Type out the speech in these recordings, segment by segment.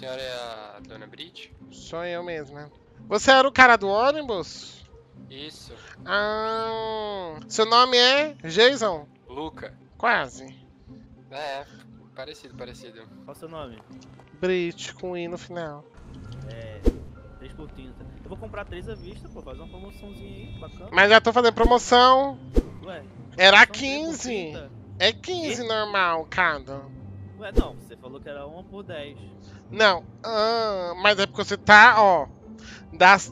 senhora é a dona Brit? Sou eu mesma. Você era o cara do ônibus? Isso. Seu nome é Jason? Luca. Quase. É, parecido. Qual o seu nome? Brit, com I no final. É. 3 por 30. Eu vou comprar 3 à vista, pô. Fazer uma promoçãozinha aí, bacana. Mas já tô fazendo promoção. Ué, Era são 3 por 15. 30? É 15 Quê? normal, cada. Ué, não. Você falou que era 1 por 10. Não, mas é porque você tá, ó. Das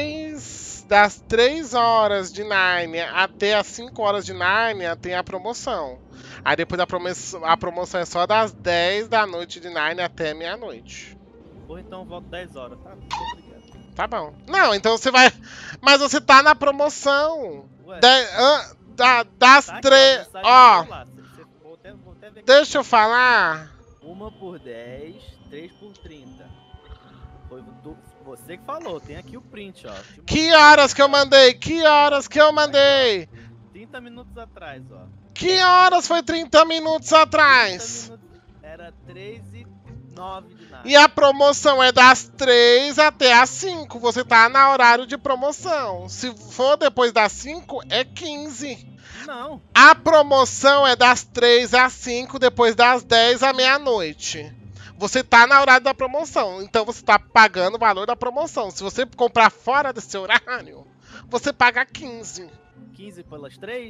3 horas de Nárnia até as 5 horas de Nárnia tem a promoção. Aí depois a promoção é só das 10 da noite de Nárnia até meia-noite. Ou então eu volto 10 horas, tá? Muito obrigado. Tá bom. Não, então você vai. Mas você tá na promoção. Ué, Das tá aqui, 3. mensagem Ó, do celular. Vou até ver aqui. deixa eu falar. 1 por 10, 3 por 30. Foi você que falou, tem aqui o print, ó. Que horas que eu mandei? Que horas que eu mandei? 30 minutos atrás, ó. Que horas foi 30 minutos 30 atrás? minutos, era 3 e 9 de nada. E a promoção é das 3 até as 5. Você tá no horário de promoção. Se for depois das 5, é 15. Não, A promoção é das 3 às 5, depois das 10 à meia-noite. Você tá na horário da promoção, então você tá pagando o valor da promoção. Se você comprar fora desse horário, você paga 15. 15 pelas 3?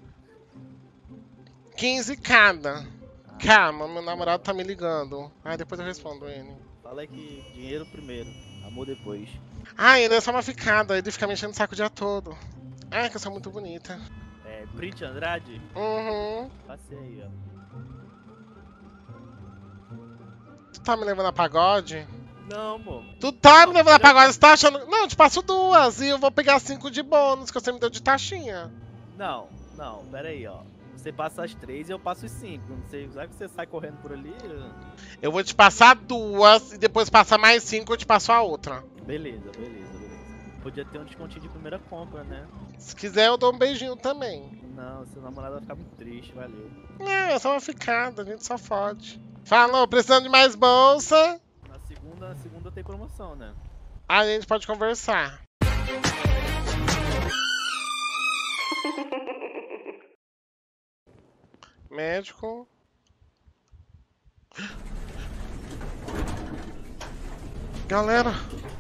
15 cada. Calma, meu namorado tá me ligando. Depois eu respondo ele. Falei que dinheiro primeiro, amor depois. Ele é só uma ficada, ele fica mexendo o saco o dia todo. Que eu sou muito bonita. É, print Andrade? Uhum. Passei aí, ó. Tu tá me levando a pagode? Não, amor. Tu tá me levando a pagode, você tá achando... Não, eu te passo 2 e eu vou pegar 5 de bônus que você me deu de taxinha. Não, pera aí, ó. Você passa as 3 e eu passo os 5. Não sei, sabe que você sai correndo por ali? Eu vou te passar 2 e depois passar mais 5 eu te passo a outra. Beleza. Podia ter um descontinho de primeira compra, né? Se quiser eu dou um beijinho também. Não, seu namorado vai ficar muito triste, valeu. É só uma ficada, a gente só fode. Falou, precisando de mais bolsa? Na segunda tem promoção, né? A gente pode conversar. Médico. Galera.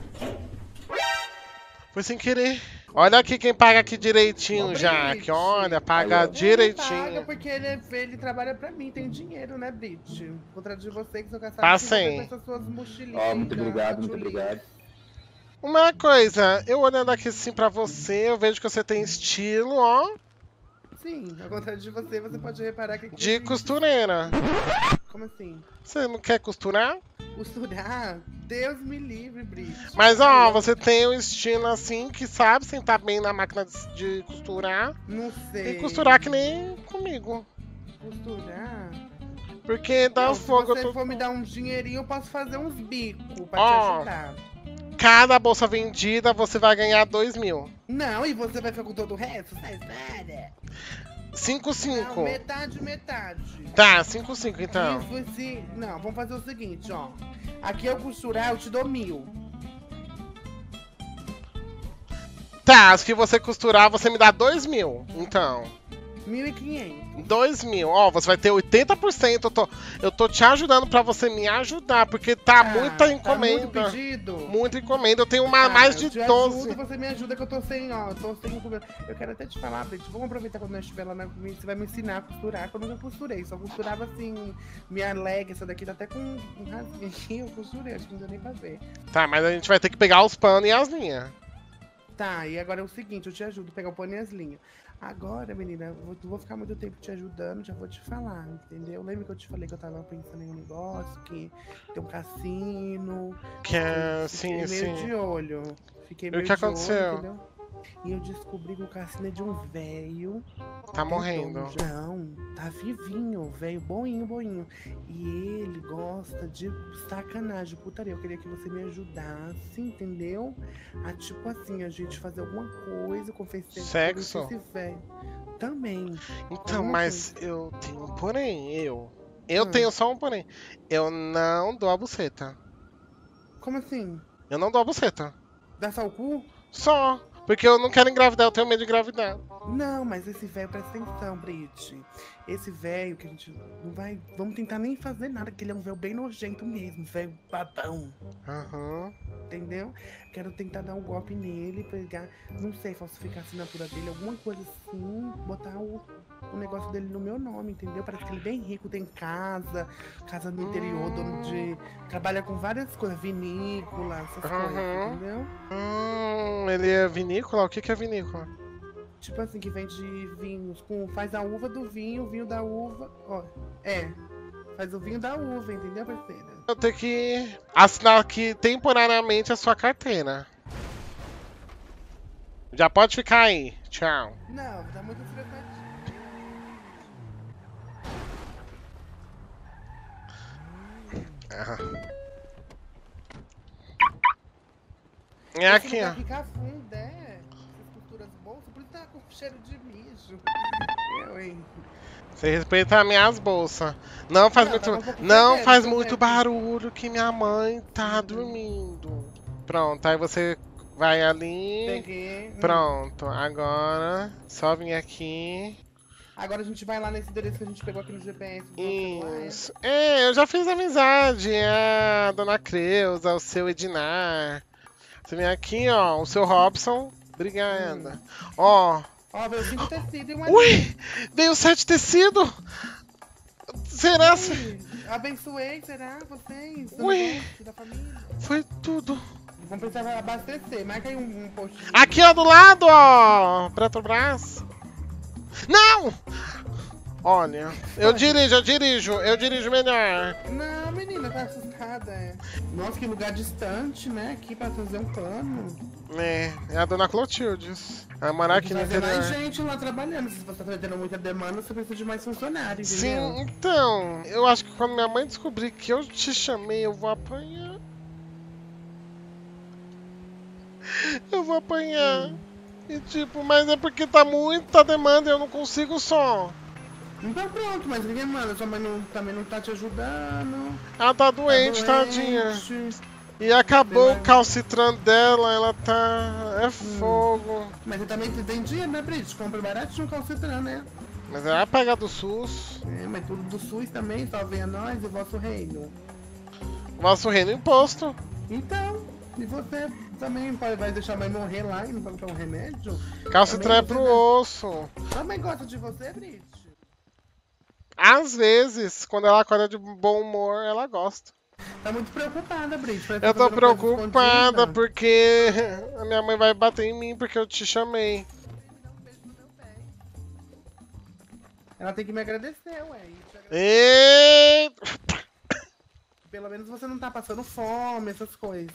Foi sem querer. Olha aqui quem paga aqui direitinho, Jaque. Olha, paga direitinho. Paga porque ele trabalha pra mim, tem dinheiro, né, Brit? Contra de você que sou caçado Passem. com essas suas mochilinhas. Muito obrigado. Uma coisa, eu olhando aqui assim pra você, eu vejo que você tem estilo, ó, Sim, ao contrário de você, você pode reparar que aqui de costureira. Como assim? Você não quer costurar? Costurar? Deus me livre, Brit. Mas ó, você tem um estilo assim que sabe sentar bem na máquina de costurar Não sei. e costurar que nem comigo. Costurar? Porque dá Não, fogo. se você for me dar um dinheirinho, eu posso fazer uns bicos pra Ó. te ajudar. Cada bolsa vendida você vai ganhar 2 mil. Não, e você vai ficar com todo o resto? Sai nada. 5, Não, 5. metade. Tá, 5, 5 então. Isso, sim. Não, vamos fazer o seguinte, ó. Aqui eu costurar, eu te dou 1000. Tá, as que você costurar, você me dá 2 mil. Então, 1500. 2 mil. Ó, você vai ter 80%. Eu tô te ajudando pra você me ajudar, porque tá muita encomenda. Tá muito pedido? Muita encomenda. Eu tenho mais de eu te 12. Ajudo, você me ajuda que eu tô sem, ó. Tô sem encomenda. Eu quero até te falar, Brit, vamos aproveitar quando nós estiver lá na cozinha, você vai me ensinar a costurar, que eu nunca costurei. Só costurava assim, minha leg, essa daqui tá até com um rasguinho, eu costurei, acho que não deu nem pra ver. Tá, mas a gente vai ter que pegar os panos e as linhas. Tá, e agora é o seguinte, eu te ajudo a pegar o pano e as linhas. Agora, menina, não vou ficar muito tempo te ajudando, já vou te falar, entendeu? Lembra que eu te falei que eu tava pensando em um negócio, que tem um cassino. Que é, Fiquei sim, meio sim. de olho. Fiquei E o meio que de olho, aconteceu? entendeu? E eu descobri que o cassino é de um velho. Tá morrendo. Não, tá vivinho, velho, boinho. E ele gosta de sacanagem, putaria. Eu queria que você me ajudasse, entendeu? A tipo assim, a gente fazer alguma coisa, confessar Sexo? esse velho. Também. Então, Alguma mas eu tenho um porém, eu Ah. tenho só um porém. Eu não dou a buceta. Como assim? Eu não dou a buceta. Dá só o cu? Só. Porque eu não quero engravidar, eu tenho medo de engravidar. Não, mas esse velho, presta atenção, Brit. Esse velho que a gente não vai... Vamos tentar nem fazer nada, porque ele é um velho bem nojento mesmo, velho babão. Aham. Entendeu? Quero tentar dar um golpe nele, pegar, não sei, falsificar a assinatura dele, alguma coisa assim, botar o negócio dele no meu nome, entendeu? Parece que ele é bem rico, tem casa no interior, dono de... Trabalha com várias coisas, vinícola, essas coisas, entendeu? Ele é vinícola? O que é vinícola? Tipo assim, que vende vinhos, faz a uva do vinho, o vinho da uva, ó, faz o vinho da uva, entendeu, parceira? Eu tenho que assinar aqui temporariamente a sua carteira. Já pode ficar aí. Tchau. Não, dá muito estressante. É aqui, ó. Ficar fundo, essas costuras bolsas, por isso tá com cheiro de mijo. Eu, hein? Você respeita as minhas bolsas. Não faz muito, não faz muito barulho que minha mãe tá dormindo. Pronto, aí você vai ali. Peguei. Pronto, agora só vir aqui. Agora a gente vai lá nesse endereço que a gente pegou aqui no GPS. Isso. Eu já fiz amizade. A dona Creuza, o seu Edinar. Você vem aqui, ó, o seu Robson. Obrigada. Ó. Ó, veio 5 tecidos e uma... Ui! Veio 7 tecidos! Será? Abençoei, será? Vocês? Ui! Da família? Foi tudo. Vamos precisar abastecer. Marca aí um postinho. Aqui, ó, do lado, ó. Petrobras. Não! Olha, eu dirijo melhor. Não, menina, tá assustada. Nossa, que lugar distante, né? Aqui pra fazer um plano. É a dona Clotildes. Vai morar aqui no interior. Tem mais interior. gente lá trabalhando. Se você tá tendo muita demanda, você precisa de mais funcionários, entendeu? Sim, então, eu acho que quando minha mãe descobrir que eu te chamei, eu vou apanhar. Eu vou apanhar. E tipo, mas é porque tá muita demanda e eu não consigo só. Então pronto, mas ninguém manda, sua mãe também não tá te ajudando. Ela tá doente, tadinha. E acabou o calcitran dela, ela tá... é fogo. Mas você também tem dinheiro, né, Brit? Compra baratinho um calcitran, né? Mas ela pega do SUS. Mas tudo do SUS também, só venha nós e o vosso reino. Vosso reino imposto. Então, e você também vai deixar a mãe morrer lá e não vai comprar um remédio? Calcitran é pro osso. Sua mãe gosta de você, Brit? Às vezes, quando ela acorda de bom humor, ela gosta. Tá muito preocupada, Brit. Eu tô preocupada porque a minha mãe vai bater em mim porque eu te chamei. Ela tem que me agradecer, ué. E... Pelo menos você não tá passando fome, essas coisas.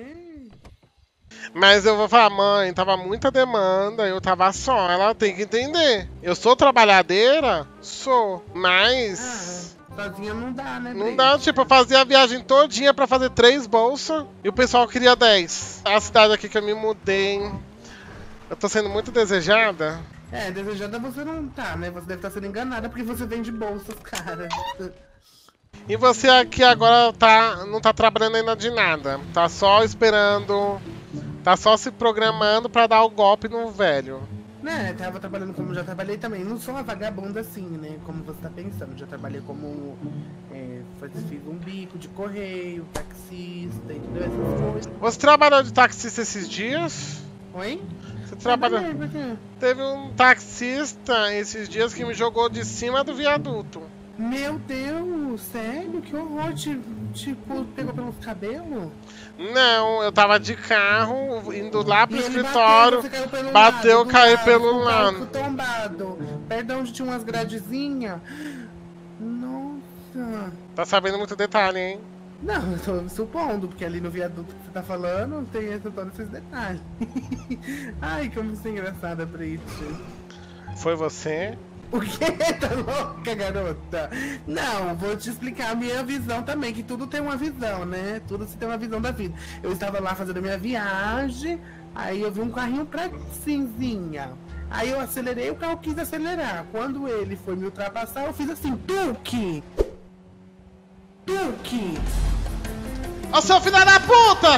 Mas eu vou falar, mãe, tava muita demanda, eu tava só, ela tem que entender. Eu sou trabalhadeira? Sou, mas... sozinha não dá, né, não dá, tipo, eu fazia a viagem todinha pra fazer 3 bolsas e o pessoal queria 10. A cidade aqui que eu me mudei, eu tô sendo muito desejada. Desejada você não tá, né? Você deve estar sendo enganada porque você vende bolsas, cara. E você aqui agora não tá trabalhando ainda de nada, tá só esperando... Tá só se programando pra dar o golpe no velho. Né, tava trabalhando como já trabalhei também. Não sou uma vagabunda assim, né? Como você tá pensando. Já trabalhei como... fiz um bico de correio, taxista, entendeu? Essas coisas. Você trabalhou de taxista esses dias? Oi? Você trabalhou... Teve um taxista esses dias que me jogou de cima do viaduto. Meu Deus, sério? Que horror. Tipo, pegou pelos cabelos? Não, eu tava de carro, indo lá pro escritório, bateu, caiu pelo lado. Tombado, perto onde tinha umas gradezinhas. Nossa. Tá sabendo muito detalhe, hein? Não, eu tô supondo, porque ali no viaduto que você tá falando, tem todos esses detalhes. Ai, como você é engraçada, Brit. Foi você? O quê? Tá louca, garota? Não, vou te explicar a minha visão também, que tudo tem uma visão, né? Tudo se tem uma visão da vida. Eu estava lá fazendo a minha viagem, aí eu vi um carrinho cinzinha. Aí eu acelerei, o carro quis acelerar. Quando ele foi me ultrapassar, eu fiz assim, tuque! Tuque! Ô, seu filho da puta!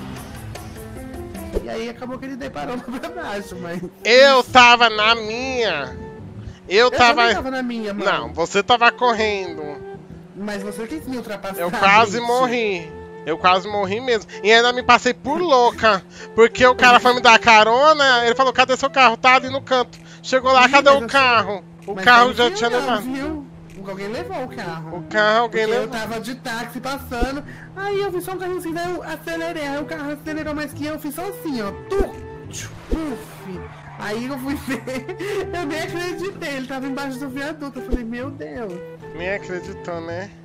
E aí acabou que ele deparou pra baixo, mas... Eu tava na minha. Eu também tava... tava na minha, mano. Não, você tava correndo. Mas você quis me ultrapassar. Eu quase gente. morri. Eu quase morri mesmo. E ainda me passei por louca. Porque o cara foi me dar carona. Ele falou, cadê seu carro? Tá ali no canto. Chegou lá, Ih, cadê mas o eu- carro? O Mas carro não já fui tinha eu, levado. Viu? Alguém levou o carro. O carro alguém Porque eu levou. tava de táxi passando, aí eu vi só um carrinho assim, daí eu acelerei, aí o carro acelerou mais que eu fiz só assim, ó. Puf. Aí eu fui ver, eu nem acreditei, ele tava embaixo do viaduto, eu falei, meu Deus. Nem acreditou, né?